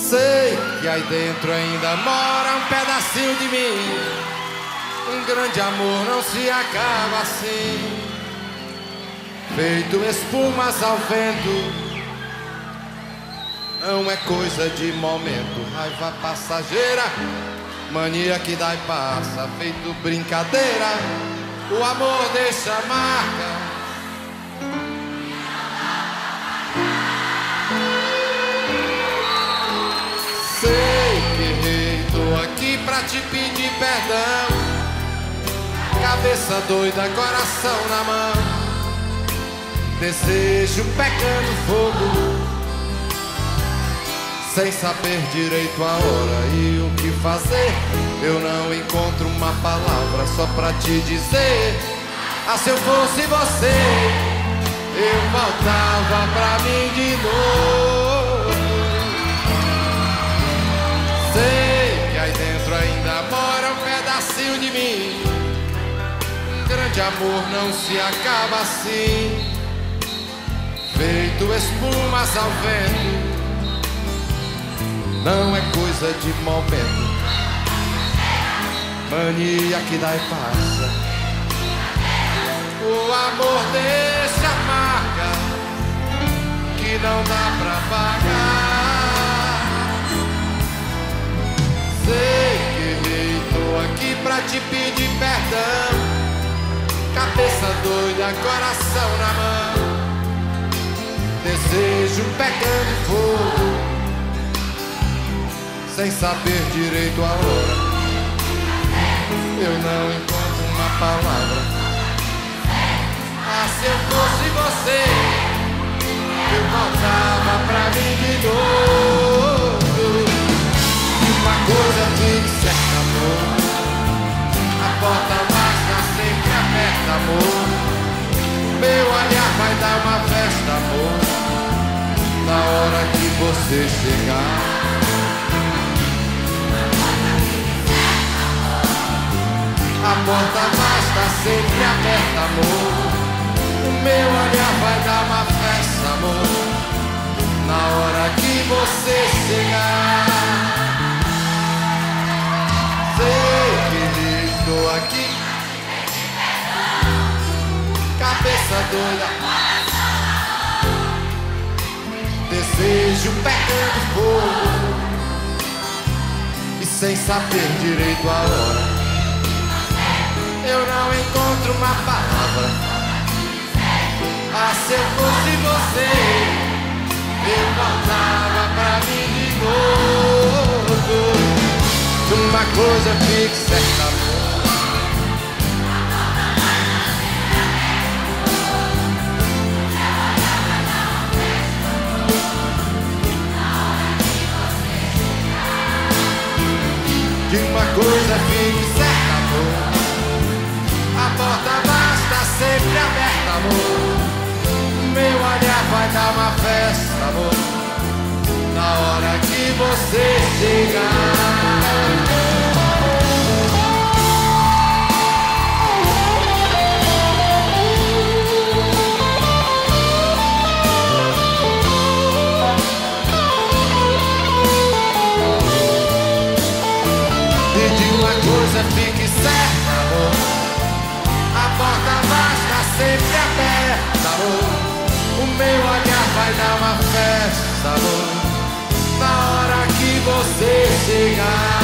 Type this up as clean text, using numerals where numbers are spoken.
Sei que aí dentro ainda mora um pedacinho de mim. Um grande amor não se acaba assim, feito espumas ao vento. Não é coisa de momento, raiva passageira, mania que dá e passa, feito brincadeira. O amor deixa marca. Sei que errei, tô aqui pra te pedir perdão. Cabeça doida, coração na mão, desejo pegando fogo, sem saber direito a hora e o que fazer. Eu não encontro uma palavra só pra te dizer: ah, se eu fosse você, eu voltava pra mim de novo. Sei que aí dentro ainda mora um pedacinho de mim. Grande amor não se acaba assim, feito espumas ao vento. Não é coisa de momento, mania que dá e passa. O amor deixa marca que não dá pra pagar. Sei que errei, tô aqui pra te pedir perdão. Cabeça doida, coração na mão, desejo pegando fogo, sem saber direito a hora. Eu não encontro uma palavra. Ah, se eu fosse você, eu voltava pra mim de novo. Uma coisa fixa, certa, amor, a porta mais tá sempre aberta, amor. Meu olhar vai dar uma festa, amor, na hora que você chegar. A porta mais tá sempre aberta, amor. O meu olhar vai dar uma festa, amor, na hora que você chegar. Sei que tô aqui, cabeça doida, desejo pegando fogo, e sem saber direito a hora. Eu não encontro uma palavra. Ah, se eu fosse você, eu voltava pra mim de novo. Uma coisa fixa, certa, amor, de uma coisa fixa, certa, amor, a porta basta sempre aberta, amor. Meu olhar vai dar uma festa, amor, na hora que você chegar. E de uma coisa fique certa, amor, a porta basta sempre aberta, amor. O meu olhar vai dar uma festa, amor, na hora que você chegar.